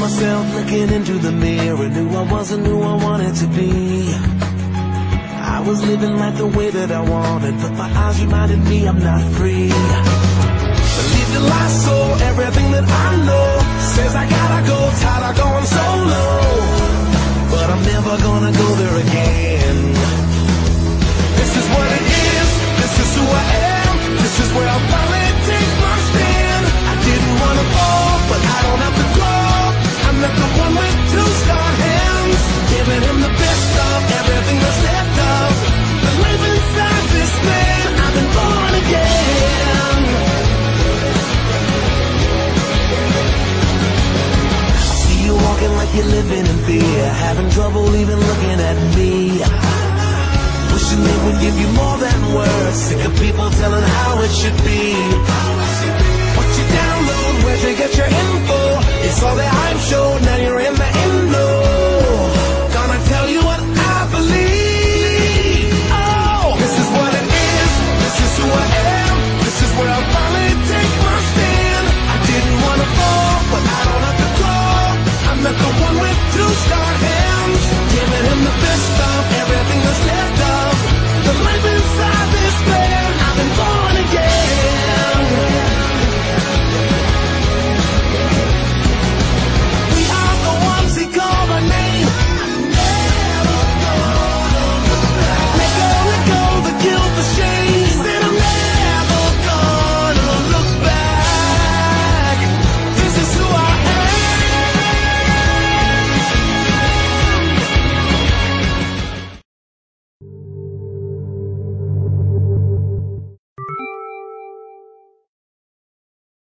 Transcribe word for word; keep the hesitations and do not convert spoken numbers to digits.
myself looking into the mirror, knew I wasn't who I wanted to be. I was living life the way that I wanted, but my eyes reminded me I'm not free. Believe the lie, so everything that I know says I gotta go, tired of going solo, but I'm never gonna go there again. This is what it is, this is who I am, this is where I'll finally take my stand. I didn't wanna fall, but I don't have to grow. I'm not the one with two scarred hands, giving him the best of everything that's left of the life inside this man. I've been born again. I see you walking like you're living in fear, having trouble even looking at me. Wishing they would give you more than words, sick of people telling how it should be. What you download, where'd you get your info? It's all that